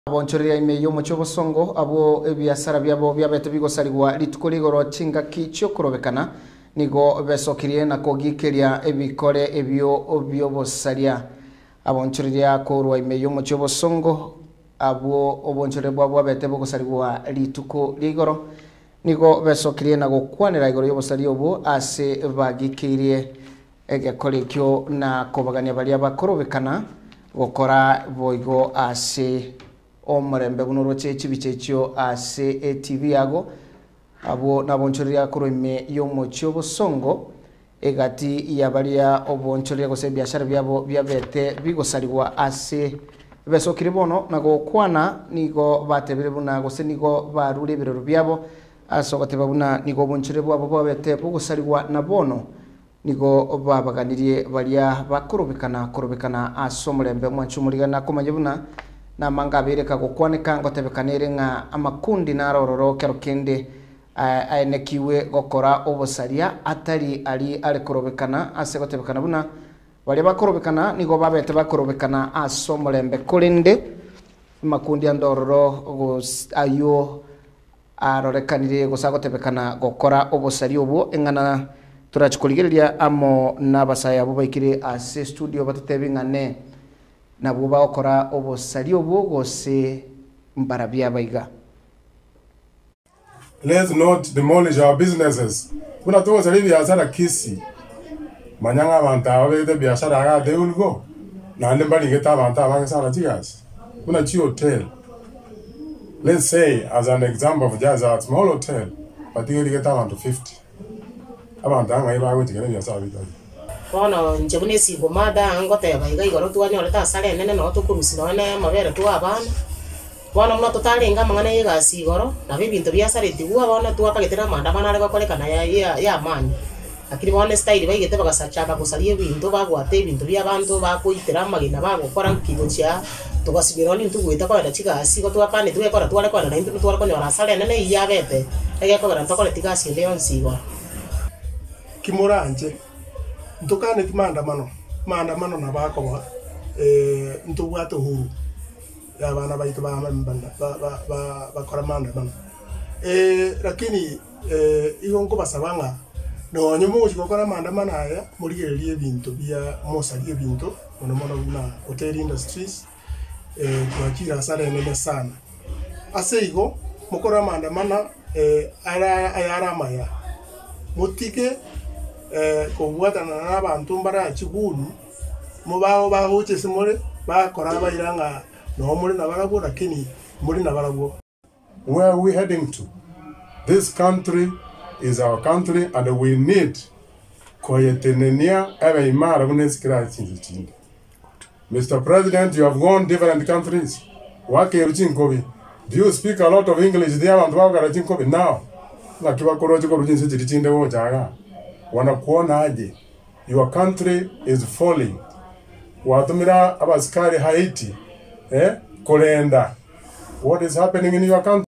Abonchorera ime yo mucho bosongo abo ebiasara byabo byabete bigosarigwa litukuligoro chinga kicho kurobekana nigo besokirie na kogikeria ebikore ebyo byobosaria abonchorera korwa ime yo mucho bosongo abo obonchorera bwabo bete bogosarigwa lituko ligoro nigo besokirie na gokwanira igoro yobosari obo ase bagikirie egekore kyo na kobagania bali abakorobekana gokora boigo ase omurembe bunoro chechibichechio ase TV yago abo nabonchorera kuroime yomochio bosongo egati yabaria obonchorera gose biashara byabo byabete bigosarigwa ase besokire bono nago kwana nigo batebere buna gose nigo barure biroro byabo aso bateba buna nigo bonchorera bwabo babete bugosarigwa na bono nigo babaganirie baria bakorobekana aso murembe mwanchumurigana komanye buna na manga bereka gukwaneka ngotebekanire nga amakundi narororo kero kende aenekiwe gokora obosaria atari ali korobekana ase gotebekana buna bali bakorobekana nigo babete bakorobekana aso murembe kurinde makundi andororo ayo arorekanire gosagotebekana gokora obosaria obo engana turachikuligereria amo nabasaya abo baikire ase studio batetebingane na buba okora obosari obo gose mbarabia baiga. Let's not demolish our businesses. Kuna tuwa sari biashara kisi. Manyanga abantu abete biashara aga they will go. Na ande mbali ngeta abantu abanga sara jigas. Kuna chi hotel. Let's say as an example of just a small hotel, but you get abantu 50. Abantu anga iba go tigere biashara biga. Kono njebune sigo mada ngote baiga igoro tuwanya oleta sare nene no tukurusirone mabere tu abana bona muno tutalinga mangane yiga sigoro na bibintu byasare tigwa bona tu apagitira manda bana rego kolekana ya mani akiri bona style baigete bagasachaka kusalie bintu bagwate ibintu byabantu bakuitira magina bagokora kigo cia tugasibiro ni tugwita kwa ndachika sigo tu apane tuwekora twale kwa na intu twale kwa na sare nene iyabete egekora ntokole tigasi leon sigo kimuranje ntukane maandamano na bakoba ntubwate huru ya bana baitu bakora maandamano lakini iyo ngo basabanga no nyumu gukora maandamano aya murigererie bintu bya mosarie bintu mono na hotel industries twakira sare nene sana aseigo mukora maandamano ara maya mutike kobwatana n'abantu mbara chigunu mubao bahuche simole bakora bayiranga no muri nabarabo lakini muri nabarabo. Where are we heading to? This country is our country and we need koyetenenia ebe imara bunesikira chinji. Mr. President, you have gone different countries. Wake ruchinkobi. Do you speak a lot of English there and waka ruchinkobi now? Na kiba koroje ko ruchinse chinde wo jaga. Wanakuona aje, your country is falling. Watumira abaskari Haiti, kolenda. What is happening in your country?